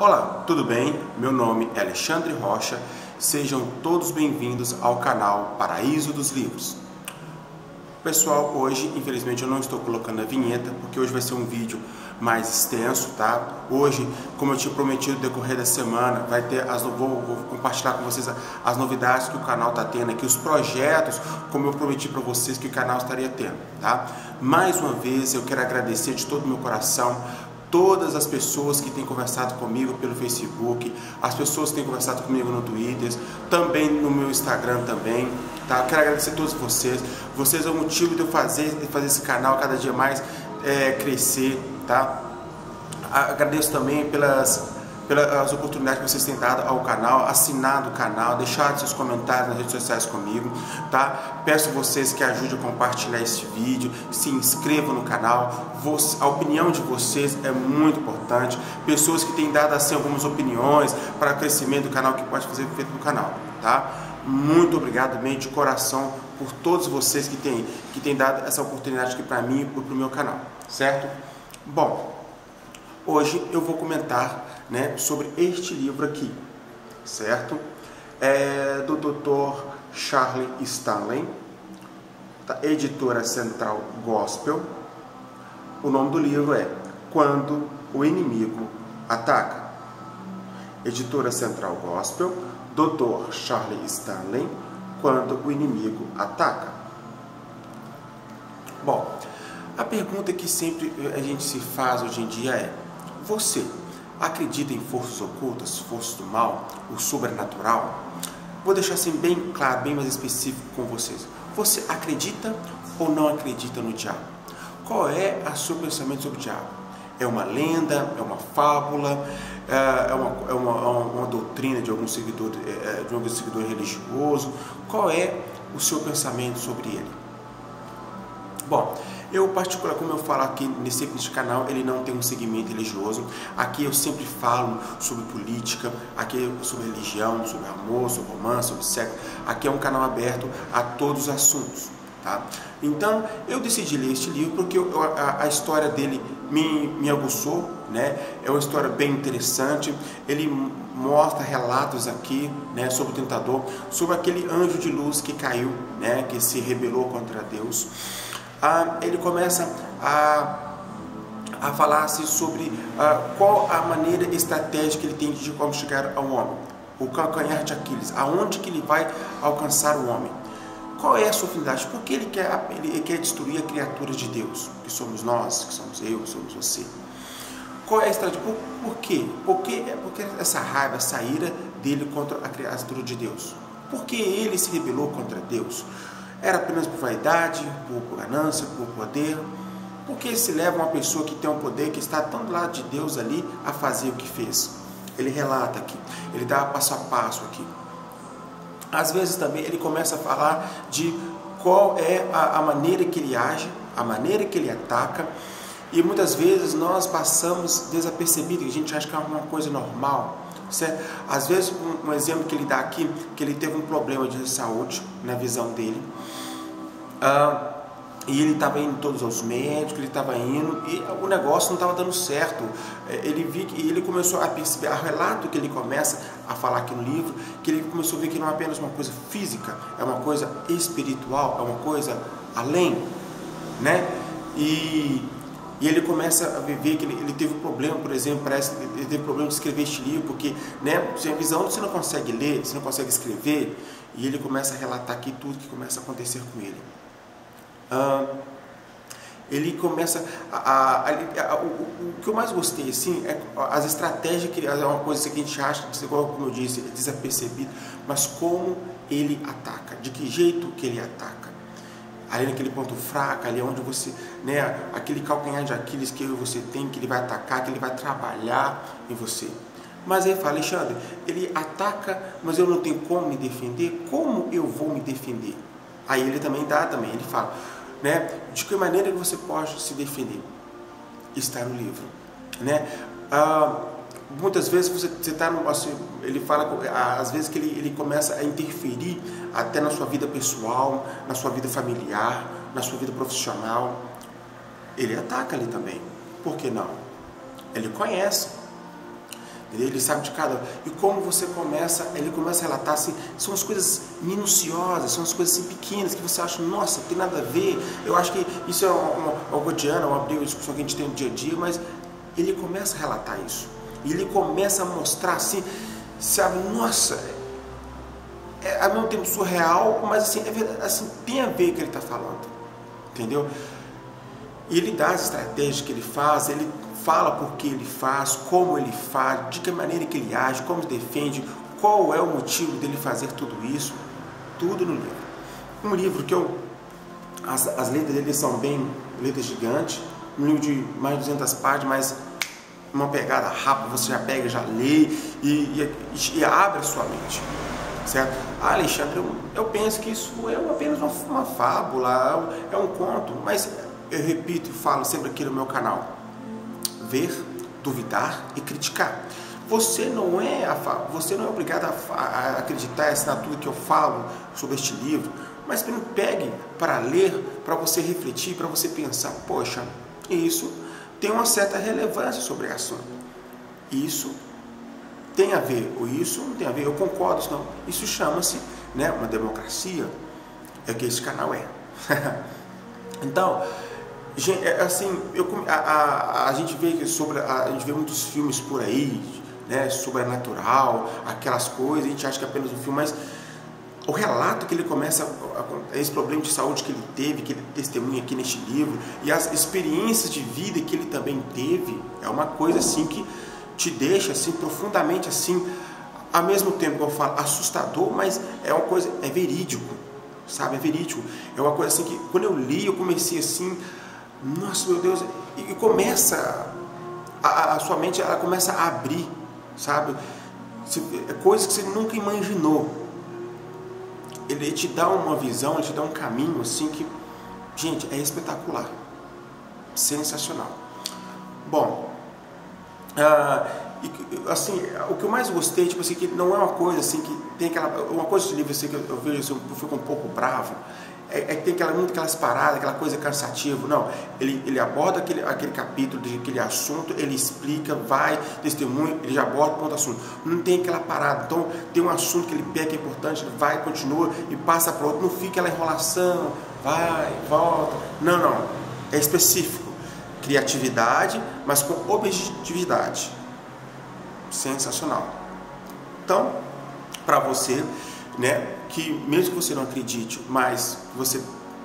Olá, tudo bem? Meu nome é Alexandre Rocha, sejam todos bem-vindos ao canal Paraíso dos Livros. Pessoal, hoje infelizmente eu não estou colocando a vinheta, porque hoje vai ser um vídeo mais extenso, tá? Hoje, como eu tinha prometido no decorrer da semana, vai ter vou compartilhar com vocês as novidades que o canal está tendo aqui, os projetos, como eu prometi para vocês que o canal estaria tendo, tá? Mais uma vez eu quero agradecer de todo o meu coração todas as pessoas que têm conversado comigo pelo Facebook, as pessoas que têm conversado comigo no Twitter, também no meu Instagram também, tá? Eu quero agradecer a todos vocês. Vocês é o motivo de eu fazer esse canal cada dia mais crescer, tá? Agradeço também pelas oportunidades que vocês têm dado ao canal, assinado o canal, deixado seus comentários nas redes sociais comigo, tá? Peço a vocês que ajudem a compartilhar esse vídeo, se inscrevam no canal, a opinião de vocês é muito importante, pessoas que têm dado assim algumas opiniões para o crescimento do canal, que pode fazer feito no canal, tá? Muito obrigado mesmo de coração por todos vocês que têm dado essa oportunidade aqui para mim e para o meu canal, certo? Bom, hoje eu vou comentar, né, sobre este livro aqui, certo? É do Dr. Charles Stanley, da editora Central Gospel. O nome do livro é Quando o Inimigo Ataca. Editora Central Gospel, Dr. Charles Stanley, Quando o Inimigo Ataca. Bom, a pergunta que sempre a gente se faz hoje em dia é: você acredita em forças ocultas, forças do mal, o sobrenatural? Vou deixar assim bem claro, bem mais específico com vocês. Você acredita ou não acredita no diabo? Qual é o seu pensamento sobre o diabo? É uma lenda? É uma fábula? É uma doutrina de algum seguidor religioso? Qual é o seu pensamento sobre ele? Bom, eu particular, como eu falo aqui nesse canal, ele não tem um segmento religioso. Aqui eu sempre falo sobre política, aqui sobre religião, sobre amor, sobre romance, sobre sexo. Aqui é um canal aberto a todos os assuntos, tá? Então, eu decidi ler este livro porque a história dele me aguçou, né? É uma história bem interessante. Ele mostra relatos aqui, né, sobre o tentador, sobre aquele anjo de luz que caiu, né, que se rebelou contra Deus. Ele começa a falar assim, sobre qual a maneira estratégica que ele tem de como chegar ao homem, o calcanhar de Aquiles, aonde que ele vai alcançar o homem, qual é a sua finalidade, por que ele quer destruir a criatura de Deus, que somos nós, que somos eu, que somos você. Qual é a estratégia? Por quê? Porque essa raiva, essa ira dele contra a criatura de Deus, porque ele se rebelou contra Deus. Era apenas por vaidade, por ganância, por poder? Porque se leva uma pessoa que tem um poder, que está tão do lado de Deus ali, a fazer o que fez? Ele relata aqui, ele dá passo a passo aqui. Às vezes também ele começa a falar de qual é a maneira que ele age, a maneira que ele ataca, e muitas vezes nós passamos desapercebido, a gente acha que é uma coisa normal. Certo? Às vezes, um exemplo que ele dá aqui, que ele teve um problema de saúde, na visão dele, e ele estava indo todos aos médicos, ele estava indo, e o negócio não estava dando certo. Ele começou a perceber, o relato que ele começa a falar aqui no livro, que ele começou a ver que não é apenas uma coisa física, é uma coisa espiritual, é uma coisa além, né? E ele começa a ver que ele teve um problema, por exemplo, parece que ele teve problema de escrever este livro, porque, né, sem a visão você não consegue ler, você não consegue escrever, e ele começa a relatar aqui tudo que começa a acontecer com ele. Ele começa o que eu mais gostei assim é as estratégias, que é uma coisa que a gente acha, como eu disse, é desapercebido, mas como ele ataca, de que jeito que ele ataca. Ali naquele ponto fraco, ali onde você, né, aquele calcanhar de Aquiles que você tem, que ele vai atacar, que ele vai trabalhar em você. Mas aí fala: Alexandre, ele ataca, mas eu não tenho como me defender, como eu vou me defender? Aí ele também ele fala, né, de que maneira que você pode se defender? Está no livro, né? Muitas vezes você está assim, ele fala, às vezes que ele começa a interferir até na sua vida pessoal, na sua vida familiar, na sua vida profissional. Ele ataca ali também. Por que não? Ele conhece. Ele sabe de cada. E como você começa, ele começa a relatar assim, são as coisas minuciosas, são as coisas assim pequenas que você acha, nossa, não tem nada a ver. Eu acho que isso é uma cotidiana, uma briga, uma discussão que a gente tem no dia a dia, mas ele começa a relatar isso. E ele começa a mostrar assim, sabe, nossa, é ao mesmo tempo surreal, mas assim, é verdade, assim, tem a ver com o que ele está falando. Entendeu? E ele dá as estratégias que ele faz, ele fala por que ele faz, como ele faz, de que maneira que ele age, como ele defende, qual é o motivo dele fazer tudo isso, tudo no livro. Um livro que as letras dele são bem letras gigantes, um livro de mais de 200 páginas, mas uma pegada rápida, você já pega, já lê e abre a sua mente, certo? Alexandre, eu penso que isso é apenas uma fábula, é um conto, mas eu repito e falo sempre aqui no meu canal: ver, duvidar e criticar. Você não é obrigado a acreditar e assinar tudo que eu falo sobre este livro, mas pegue para ler, para você refletir, para você pensar, poxa, isso tem uma certa relevância sobre o assunto. Isso tem a ver, ou isso não tem a ver, eu concordo, não. Isso chama-se, né, uma democracia, é o que esse canal é. Então, assim, a gente vê a gente vê muitos filmes por aí, né, sobrenatural, aquelas coisas, a gente acha que é apenas um filme, mas o relato que ele começa, esse problema de saúde que ele teve, que ele testemunha aqui neste livro, e as experiências de vida que ele também teve, é uma coisa assim que te deixa assim profundamente assim, ao mesmo tempo que eu falo assustador, mas é uma coisa, é verídico, sabe, é verídico, é uma coisa assim que quando eu li, eu comecei assim, nossa, meu Deus, e começa a sua mente, ela começa a abrir, sabe, coisas que você nunca imaginou. Ele te dá uma visão, ele te dá um caminho assim que, gente, é espetacular, sensacional. Bom, assim, o que eu mais gostei, tipo assim, que não é uma coisa assim que tem uma coisa de livro assim que eu vejo assim, eu fico um pouco bravo, é que tem muito aquelas paradas, aquela coisa cansativa. Não, ele aborda aquele capítulo, aquele assunto, ele explica, vai, testemunha, ele já aborda ponto assunto. Não tem aquela parada. Então, tem um assunto que ele pega que é importante, ele vai, continua e passa para outro. Não fica aquela enrolação, vai, volta. Não. É específico. Criatividade, mas com objetividade. Sensacional. Então, para você, né, que mesmo que você não acredite, mas você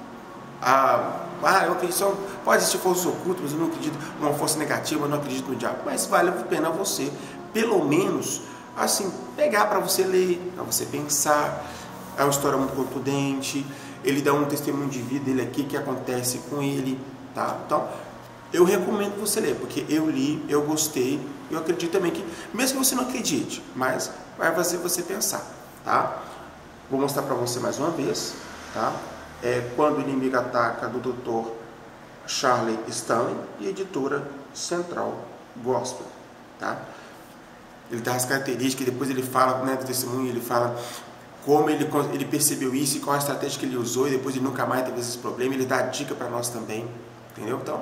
eu acredito, pode existir forças ocultas, mas eu não acredito numa força negativa, eu não acredito no diabo, mas vale a pena você, pelo menos, assim, pegar para você ler, para você pensar. É uma história muito contundente, ele dá um testemunho de vida dele aqui, que acontece com ele, tá? Então, eu recomendo você ler, porque eu li, eu gostei, eu acredito também que, mesmo que você não acredite, mas vai fazer você pensar, tá? Vou mostrar para você mais uma vez, tá? Quando o Inimigo Ataca, do Dr. Charlie Stanley, e editora Central Gospel, tá? Ele dá as características, depois ele fala, né, do testemunho, ele fala como ele percebeu isso e qual a estratégia que ele usou, e depois ele nunca mais teve esses problemas. Ele dá dica para nós também, entendeu? Então,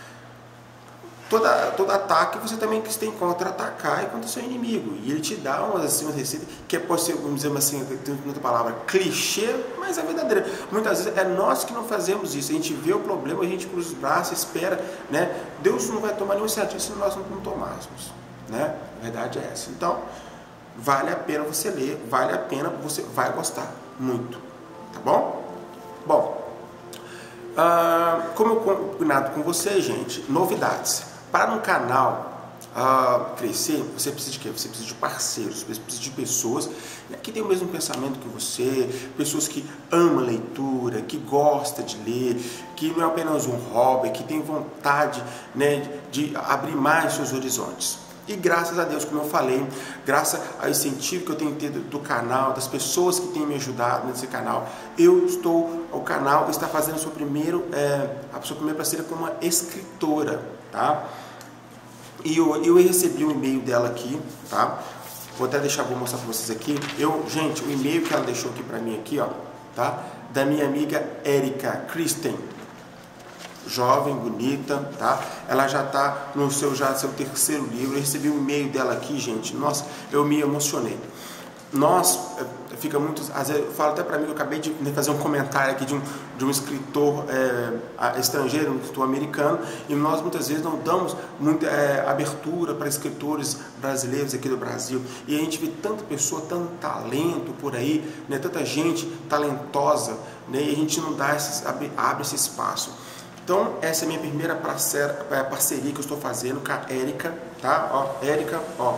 todo ataque você também tem que contra-atacar e contra o seu inimigo. E ele te dá uma receita que pode ser, vamos dizer assim, tem outra palavra, clichê, mas é verdadeira. Muitas vezes é nós que não fazemos isso. A gente vê o problema, a gente cruza os braços, espera, né? Deus não vai tomar nenhum iniciativa se nós não tomarmos, né? A verdade é essa. Então, vale a pena você ler, vale a pena, você vai gostar muito, tá bom? Bom, como eu combinado com você, gente, novidades. Para um canal crescer, você precisa de quê? Você precisa de parceiros, você precisa de pessoas, né, que têm o mesmo pensamento que você, pessoas que amam leitura, que gostam de ler, que não é apenas um hobby, que tem vontade, né, de abrir mais seus horizontes. E graças a Deus, como eu falei, graças ao incentivo que eu tenho tido do canal, das pessoas que têm me ajudado nesse canal, o canal está fazendo a sua primeira parceria como uma escritora, tá? E eu recebi um e-mail dela aqui, tá? Vou mostrar para vocês aqui. Gente, o e-mail que ela deixou aqui para mim aqui, ó, tá? Da minha amiga Erika Kristen. jovem, bonita, tá? Ela já está no seu terceiro livro. Eu recebi um e-mail dela aqui, gente. Nossa, eu me emocionei. Fica muito, às vezes eu falo até para mim que eu acabei de fazer um comentário aqui de um escritor estrangeiro, um escritor americano, e nós muitas vezes não damos muita abertura para escritores brasileiros aqui do Brasil, e a gente vê tanta pessoa, tanto talento por aí, né, tanta gente talentosa, né, e a gente não dá abre esse espaço. Então essa é a minha primeira parceria que eu estou fazendo com a Érica, tá? Ó, Érica, ó.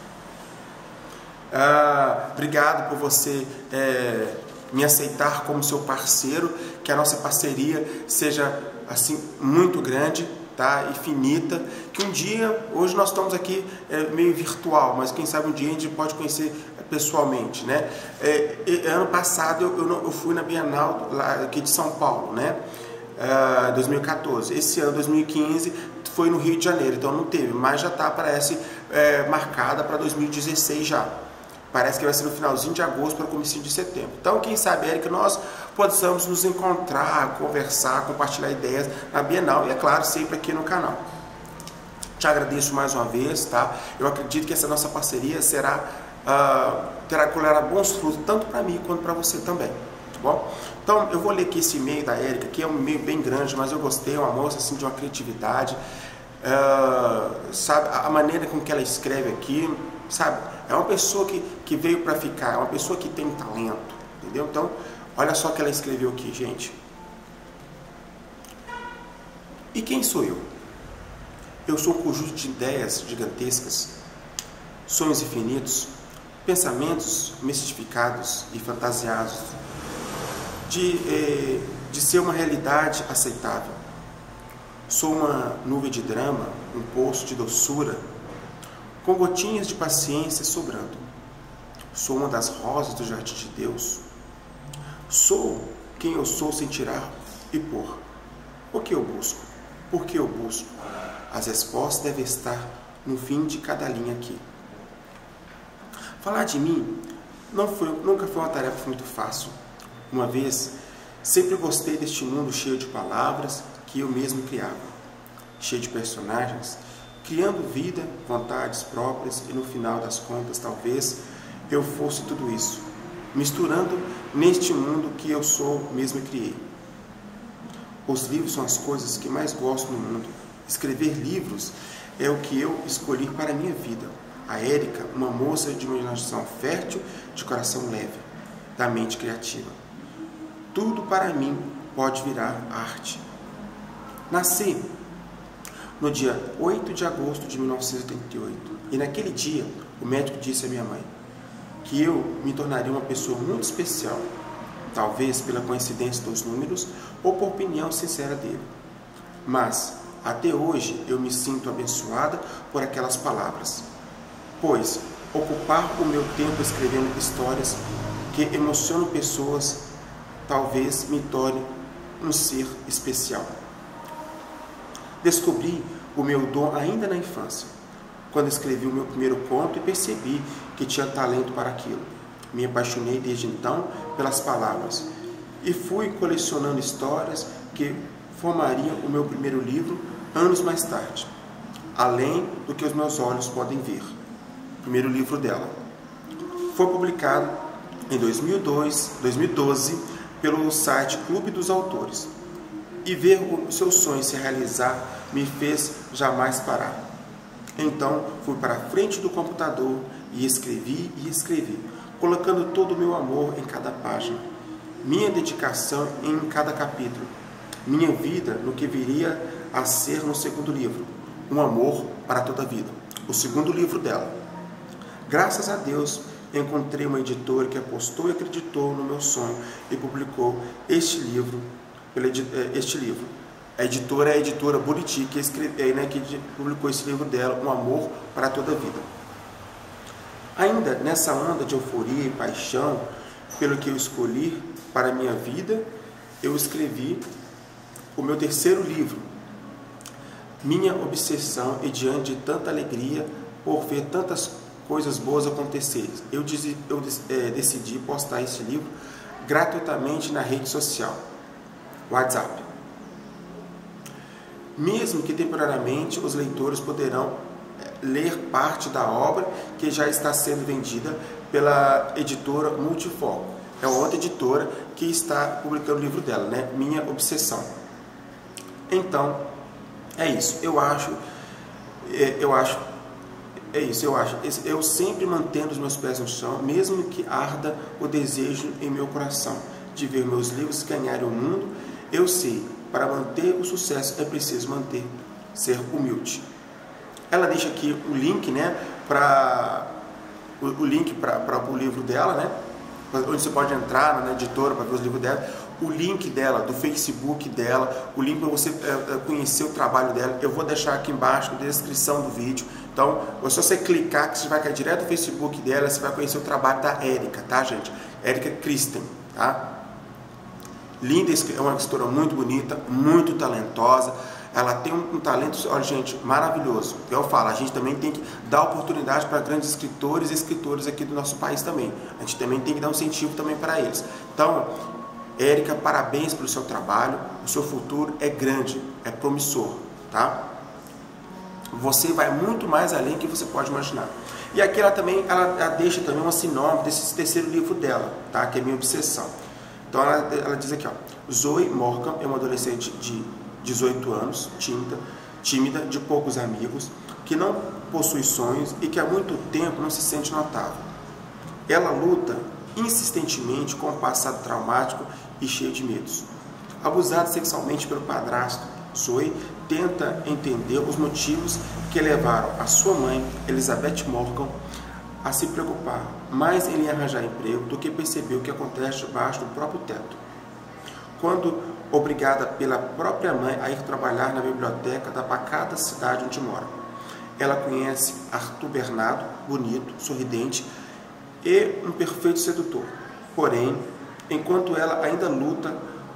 Obrigado por você me aceitar como seu parceiro, que a nossa parceria seja assim muito grande, tá? Infinita, que um dia, hoje nós estamos aqui meio virtual, mas quem sabe um dia a gente pode conhecer pessoalmente, né? Ano passado eu fui na Bienal lá aqui de São Paulo, né? 2014. Esse ano, 2015, foi no Rio de Janeiro, então não teve, mas já está, parece, marcada para 2016 já. Parece que vai ser no finalzinho de agosto para o comecinho de setembro. Então, quem sabe, Érica, nós possamos nos encontrar, conversar, compartilhar ideias na Bienal e, é claro, sempre aqui no canal. Te agradeço mais uma vez, tá? Eu acredito que essa nossa parceria terá colherá bons frutos, tanto para mim quanto para você também, tá bom? Então, eu vou ler aqui esse e-mail da Érica, que é um e-mail bem grande, mas eu gostei, é uma moça assim, de uma criatividade, sabe, a maneira com que ela escreve aqui, sabe, é uma pessoa que veio para ficar, é uma pessoa que tem talento, entendeu? Então, olha só o que ela escreveu aqui, gente. E quem sou eu? Eu sou um conjunto de ideias gigantescas, sonhos infinitos, pensamentos mistificados e fantasiados, de ser uma realidade aceitável. Sou uma nuvem de drama, um poço de doçura, com gotinhas de paciência sobrando. Sou uma das rosas do jardim de Deus. Sou quem eu sou sem tirar e pôr. O que eu busco? Por que eu busco? As respostas devem estar no fim de cada linha aqui. Falar de mim nunca foi uma tarefa muito fácil. Uma vez, sempre gostei deste mundo cheio de palavras que eu mesmo criava, cheio de personagens, criando vida, vontades próprias, e no final das contas, talvez, eu fosse tudo isso, misturando neste mundo que eu sou mesmo e criei. Os livros são as coisas que mais gosto no mundo. Escrever livros é o que eu escolhi para a minha vida. A Érica, uma moça de imaginação fértil, de coração leve, da mente criativa. Tudo para mim pode virar arte. Nasci no dia 8 de agosto de 1988, e naquele dia o médico disse à minha mãe que eu me tornaria uma pessoa muito especial, talvez pela coincidência dos números ou por opinião sincera dele. Mas, até hoje, eu me sinto abençoada por aquelas palavras, pois ocupar o meu tempo escrevendo histórias que emocionam pessoas talvez me torne um ser especial. Descobri o meu dom ainda na infância, quando escrevi o meu primeiro conto e percebi que tinha talento para aquilo. Me apaixonei desde então pelas palavras e fui colecionando histórias que formariam o meu primeiro livro anos mais tarde, além do que os meus olhos podem ver. O primeiro livro dela foi publicado em 2012 pelo site Clube dos Autores. E ver o seu sonho se realizar me fez jamais parar. Então fui para a frente do computador e escrevi, colocando todo o meu amor em cada página, minha dedicação em cada capítulo, minha vida no que viria a ser no segundo livro, Um Amor para Toda a Vida, o segundo livro dela. Graças a Deus, encontrei uma editora que apostou e acreditou no meu sonho e publicou este livro. A editora é a editora Buriti, que publicou esse livro dela, Um Amor para Toda a Vida. Ainda nessa onda de euforia e paixão pelo que eu escolhi para a minha vida, eu escrevi o meu terceiro livro, Minha Obsessão, e diante de tanta alegria por ver tantas coisas boas acontecerem, eu decidi postar esse livro gratuitamente na rede social WhatsApp. mesmo que temporariamente os leitores poderão ler parte da obra que já está sendo vendida pela editora Multifoco. É outra editora que está publicando o livro dela, né? Minha Obsessão. Então, é isso. Eu sempre mantendo os meus pés no chão, mesmo que arda o desejo em meu coração de ver meus livros ganharem o mundo. Eu sei, para manter o sucesso é preciso ser humilde. Ela deixa aqui o link, né, para o livro dela, né, onde você pode entrar na editora para ver os livros dela, o link dela, do Facebook dela, o link para você conhecer o trabalho dela. Eu vou deixar aqui embaixo na descrição do vídeo. Então, é só você clicar que você vai cair direto no Facebook dela, você vai conhecer o trabalho da Érica, tá, gente? Érica Christen, tá? Linda, é uma escritora muito bonita, muito talentosa. Ela tem um talento, olha, gente, maravilhoso. Eu falo, a gente também tem que dar oportunidade para grandes escritores e escritoras aqui do nosso país também. A gente também tem que dar um incentivo também para eles. Então, Érica, parabéns pelo seu trabalho. O seu futuro é grande, é promissor, tá? Você vai muito mais além do que você pode imaginar. E aqui ela deixa também uma sinopse desse terceiro livro dela, tá? Que é Minha Obsessão. Então ela diz aqui, ó, Zoe Morgan é uma adolescente de 18 anos, tímida, de poucos amigos, que não possui sonhos e que há muito tempo não se sente notável. Ela luta insistentemente com o passado traumático e cheio de medos. Abusada sexualmente pelo padrasto, Zoe tenta entender os motivos que levaram a sua mãe, Elizabeth Morgan, a se preocupar mais em arranjar emprego do que perceber o que acontece debaixo do próprio teto. Quando obrigada pela própria mãe a ir trabalhar na biblioteca da pacata cidade onde mora, ela conhece Arthur Bernardo, bonito, sorridente e um perfeito sedutor. Porém, enquanto ela ainda luta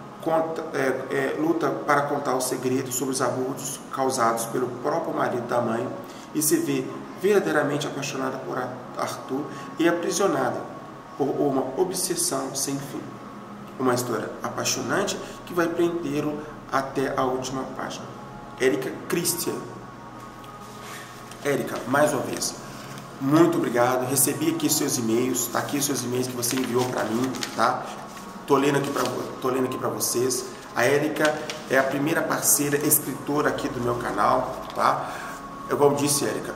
para contar o segredo sobre os abusos causados pelo próprio marido da mãe e se vê verdadeiramente apaixonada por Arthur e aprisionada por uma obsessão sem fim. Uma história apaixonante que vai prendê-lo até a última página. Érica Christen. Érica, mais uma vez, muito obrigado. Recebi aqui seus e-mails, tá aqui seus e-mails que você enviou para mim, tá? Tô lendo aqui para vocês. A Érica é a primeira parceira escritora aqui do meu canal, tá? Como disse, Érica,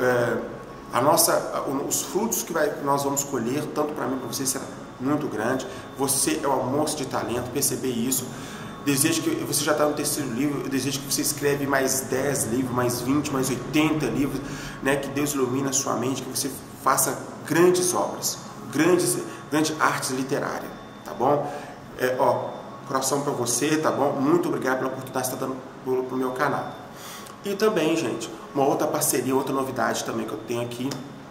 os frutos que nós vamos colher, tanto para mim como para você, será muito grande. Você é uma moça de talento, perceber isso. Desejo que você já está no terceiro livro, eu desejo que você escreva mais 10 livros, mais 20, mais 80 livros, né? Que Deus ilumine a sua mente, que você faça grandes obras, grandes artes literárias, tá bom? Coração para você, tá bom? Muito obrigado pela oportunidade que você está dando pro meu canal. E também, gente, uma outra parceria, outra novidade também que eu tenho aqui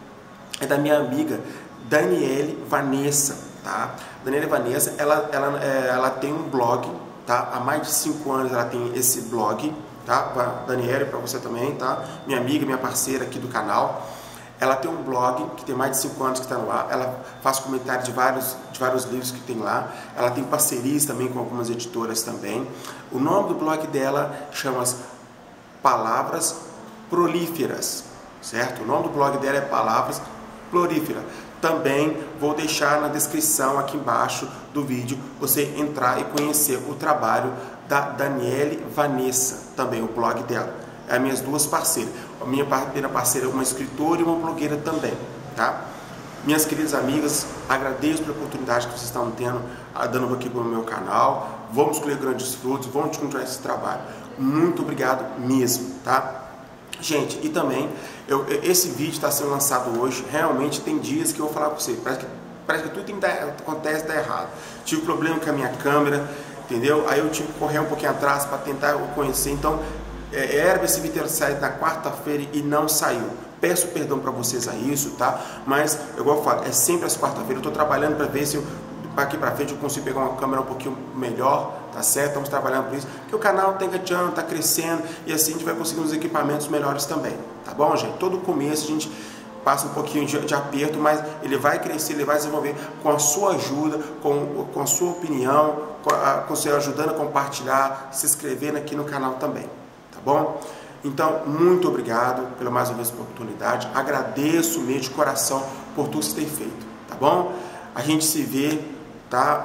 é da minha amiga Daniele Vanessa, tá? Daniele Vanessa, ela tem um blog, tá? Há mais de 5 anos ela tem esse blog, tá? Daniele, para você também, tá? Minha amiga, minha parceira aqui do canal. Ela tem um blog que tem mais de 5 anos que está no ar. Ela faz comentários de vários livros que tem lá. Ela tem parcerias também com algumas editoras também. O nome do blog dela chama-se Palavras Prolíferas, certo? O nome do blog dela é Palavras Prolíferas. Também vou deixar na descrição aqui embaixo do vídeo você entrar e conhecer o trabalho da Daniele Vanessa, também o blog dela. É as minhas duas parceiras. A minha primeira parceira é uma escritora e uma blogueira também, tá? Minhas queridas amigas, agradeço pela oportunidade que vocês estão dando aqui para o meu canal. Vamos colher grandes frutos, vamos continuar esse trabalho. Muito obrigado mesmo, tá? Gente, e também, esse vídeo está sendo lançado hoje. Realmente tem dias que eu vou falar com você, parece que tudo acontece dar errado. Tive problema com a minha câmera, entendeu? Aí eu tive que correr um pouquinho atrás para tentar conhecer. Então, era esse vídeo sair na quarta-feira e não saiu. Peço perdão para vocês a isso, tá? Mas, igual eu falo, é sempre às quarta-feiras. Eu estou trabalhando para ver se aqui para frente eu consigo pegar uma câmera um pouquinho melhor, tá certo? Estamos trabalhando por isso, porque o canal está engateando, está crescendo, e assim a gente vai conseguir uns equipamentos melhores também, tá bom, gente? Todo começo a gente passa um pouquinho de aperto, mas ele vai crescer, ele vai desenvolver com a sua ajuda, com a sua opinião, com você ajudando a compartilhar, se inscrevendo aqui no canal também, tá bom? Então, muito obrigado pela mais uma vez oportunidade. Agradeço mesmo de coração por tudo que você tem feito, tá bom? A gente se vê, tá?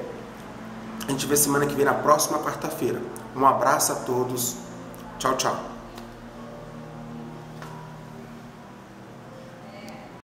A gente vê semana que vem na próxima quarta-feira. Um abraço a todos. Tchau, tchau.